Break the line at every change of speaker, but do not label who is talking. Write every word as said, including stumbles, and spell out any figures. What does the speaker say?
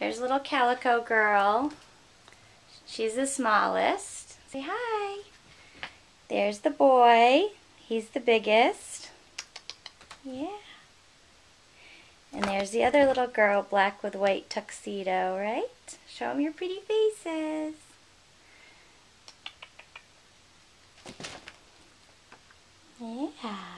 Here's little calico girl. She's the smallest. Say hi. There's the boy. He's the biggest. Yeah. And there's the other little girl, black with white tuxedo, right? Show them your pretty faces. Yeah.